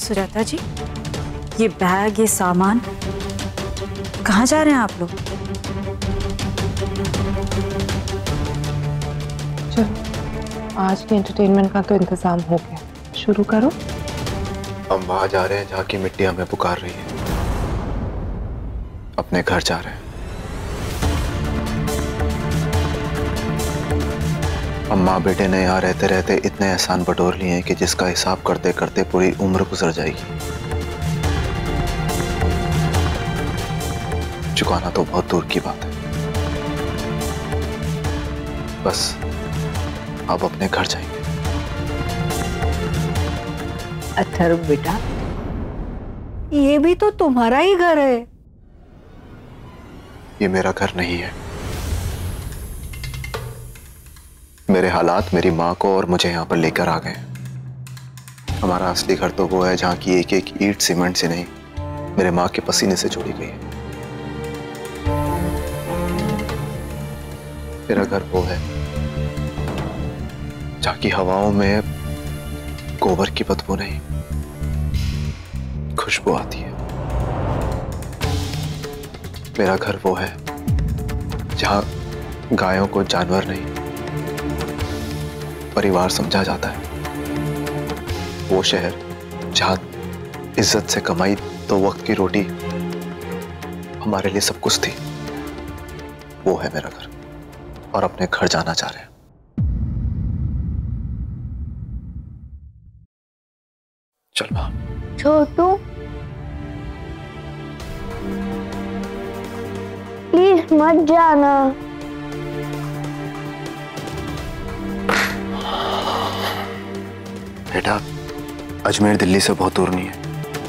सुजाता जी, ये बैग, ये सामान, कहाँ जा रहे हैं आप लोग? चलो, आज के एंटरटेनमेंट का तो इंतजाम हो गया, शुरू करो। हम वहां जा रहे हैं जहाँ की मिट्टी हमें पुकार रही है। अपने घर जा रहे हैं। अम्मा बेटे ने यहाँ रहते रहते इतने एहसान बटोर लिए हैं कि जिसका हिसाब करते करते पूरी उम्र गुजर जाएगी। चुकाना तो बहुत दूर की बात है। बस अब अपने घर जाएंगे। अथर्व बेटा, ये भी तो तुम्हारा ही घर है। ये मेरा घर नहीं है। मेरे हालात मेरी माँ को और मुझे यहाँ पर लेकर आ गए। हमारा असली घर तो वो है जहाँ की एक एक ईंट सीमेंट से नहीं, मेरे माँ के पसीने से जोड़ी गई है। मेरा घर वो है जहाँ की हवाओं में गोबर की बदबू नहीं, खुशबू आती है। मेरा घर वो है जहाँ गायों को जानवर नहीं, परिवार समझा जाता है। वो शहर जहाँ इज्जत से कमाई तो वक्त की रोटी हमारे लिए सब कुछ थी। वो है मेरा घर, और अपने घर जाना चाह रहे हैं। चल मां। छोटू, प्लीज मत जाना। बेटा, अजमेर दिल्ली से बहुत दूर नहीं है।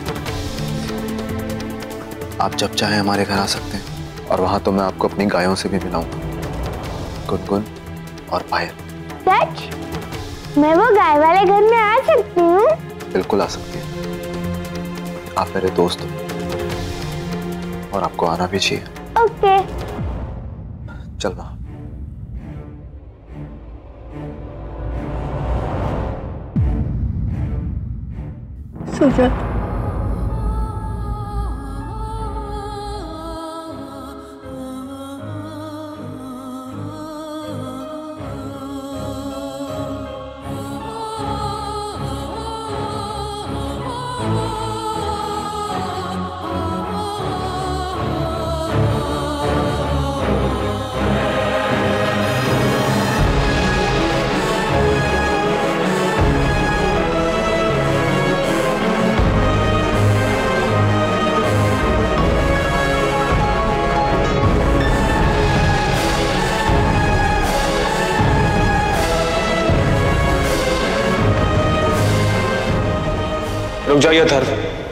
आप जब चाहे हमारे घर आ सकते हैं, और वहां तो मैं आपको अपनी गायों से भी मिलाऊंगा, गुनगुन और पायल। सच? मैं वो गाय वाले घर में आ सकती हूँ? बिल्कुल आ सकती हैं। आप मेरे दोस्त हो और आपको आना भी चाहिए। ओके। चल मां। सुजाता, रुक जाइए अथर्व।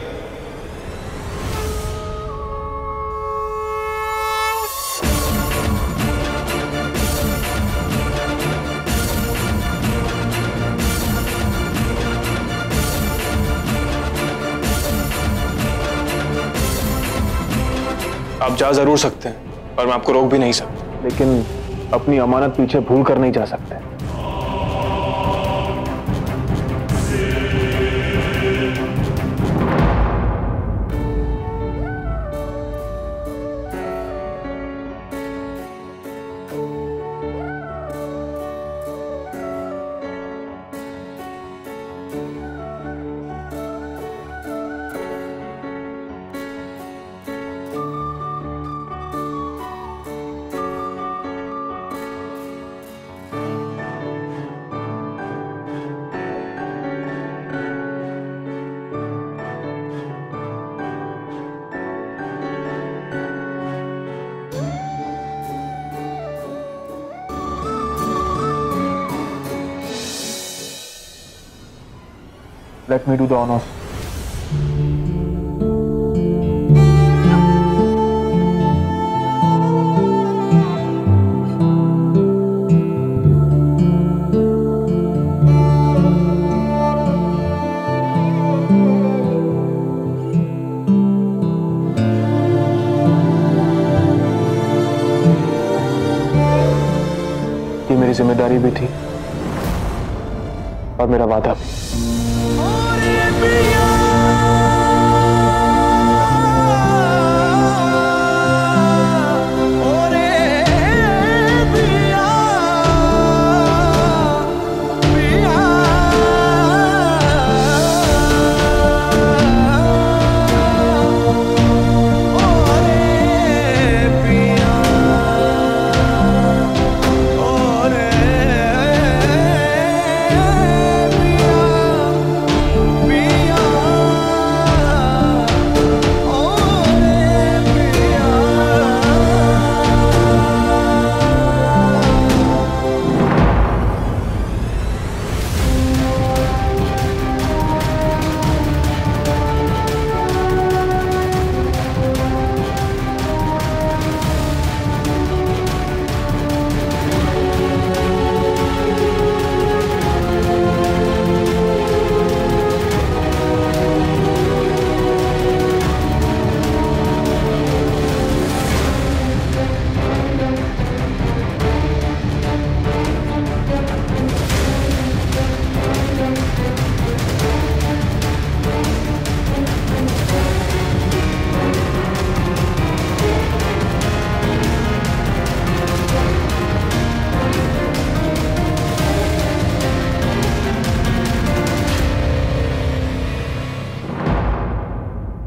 आप जा जरूर सकते हैं, पर मैं आपको रोक भी नहीं सकता। लेकिन अपनी अमानत पीछे भूल कर नहीं जा सकते। Let me do the honors. ये मेरी जिम्मेदारी भी थी और मेरा वादा भी।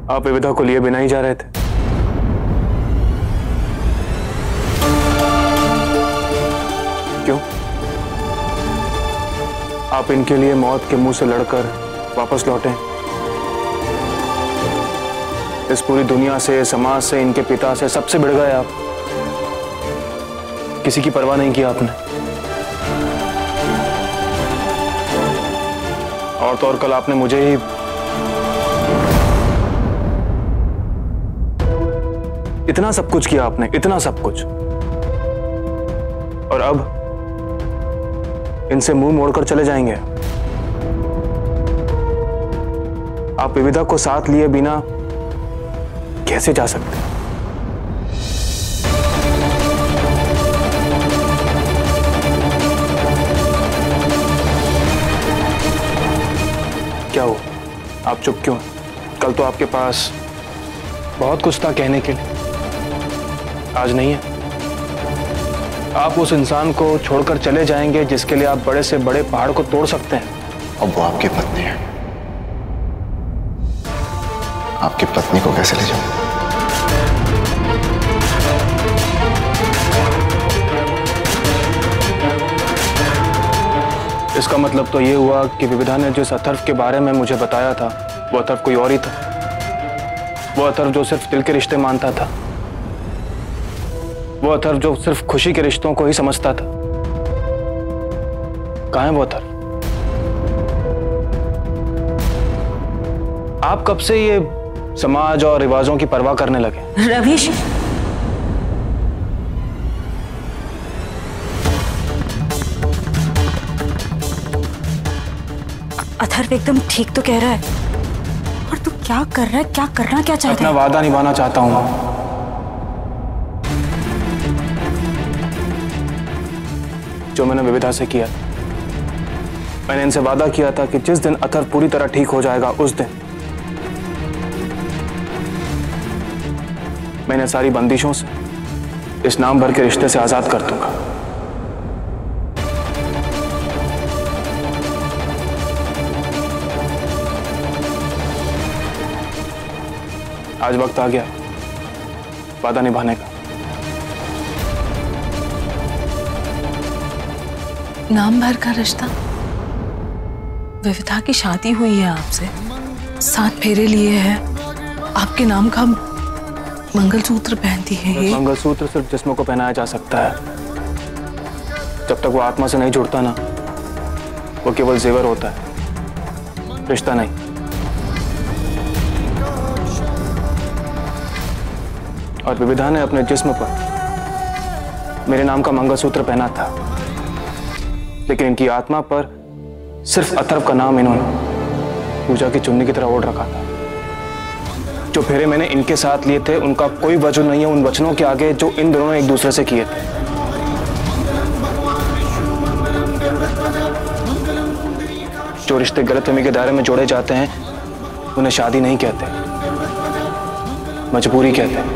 आप विविधा को लिए बिना ही जा रहे थे। क्यों? आप इनके लिए मौत के मुंह से लड़कर वापस लौटे। इस पूरी दुनिया से, समाज से, इनके पिता से सबसे भिड़ गए आप। किसी की परवाह नहीं की आपने। और तो और कल आपने मुझे ही इतना सब कुछ किया, आपने इतना सब कुछ, और अब इनसे मुंह मोड़कर चले जाएंगे। आप विविधा को साथ लिए बिना कैसे जा सकते? क्या हो, आप चुप क्यों? कल तो आपके पास बहुत कुछ था कहने के लिए, आज नहीं है। आप उस इंसान को छोड़कर चले जाएंगे जिसके लिए आप बड़े से बड़े पहाड़ को तोड़ सकते हैं। अब वो आपकी पत्नी है, आपकी पत्नी को कैसे ले जाऊं? इसका मतलब तो ये हुआ कि विविधा ने जिस अथर्व के बारे में मुझे बताया था वो अथर्व कोई और ही था। वो अथर्व जो सिर्फ दिल के रिश्ते मानता था, वो अथर्व जो सिर्फ खुशी के रिश्तों को ही समझता था। कहाँ है वो अथर्व? आप कब से ये समाज और रिवाजों की परवाह करने लगे? रवीश, अथर्व एकदम ठीक तो कह रहा है। और तू क्या कर रहा है? क्या करना क्या चाहता अपना है? वादा निभाना चाहता हूं। जो मैंने विविधा से किया, मैंने इनसे वादा किया था कि जिस दिन अथर्व पूरी तरह ठीक हो जाएगा उस दिन मैंने सारी बंदिशों से, इस नाम भर के रिश्ते से आजाद कर दूंगा। आज वक्त आ गया वादा निभाने का। नाम भर का रिश्ता? विविधा की शादी हुई है आपसे, 7 फेरे लिए हैं, आपके नाम का मंगलसूत्र पहनती है ये। मंगलसूत्र सिर्फ जिस्म को पहनाया जा सकता है, जब तक वो आत्मा से नहीं जुड़ता ना, वो केवल जेवर होता है, रिश्ता नहीं। और विविधा ने अपने जिस्म पर मेरे नाम का मंगलसूत्र पहना था, लेकिन इनकी आत्मा पर सिर्फ अथर्व का नाम इन्होंने पूजा की चुन्नी की तरह ओढ़ रखा था। जो फेरे मैंने इनके साथ लिए थे उनका कोई वजन नहीं है उन वचनों के आगे जो इन दोनों ने एक दूसरे से किए थे। जो रिश्ते गलतफहमी के दायरे में जोड़े जाते हैं उन्हें शादी नहीं कहते, मजबूरी कहते हैं।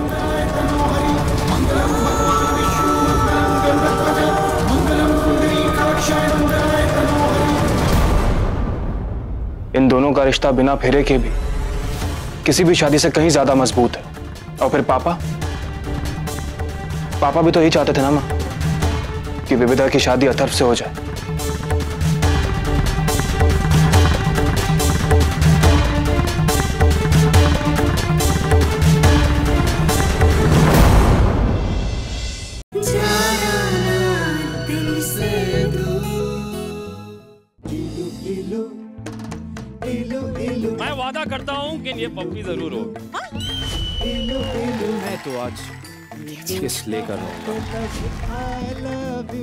इन दोनों का रिश्ता बिना फेरे के भी किसी भी शादी से कहीं ज्यादा मजबूत है। और फिर पापा भी तो यही चाहते थे ना मां, कि विविधा की शादी अथर्व से हो जाए। मैं वादा करता हूँ कि ये पप्पी जरूर होगी। मैं तो आज किस लेकर रहूंगा।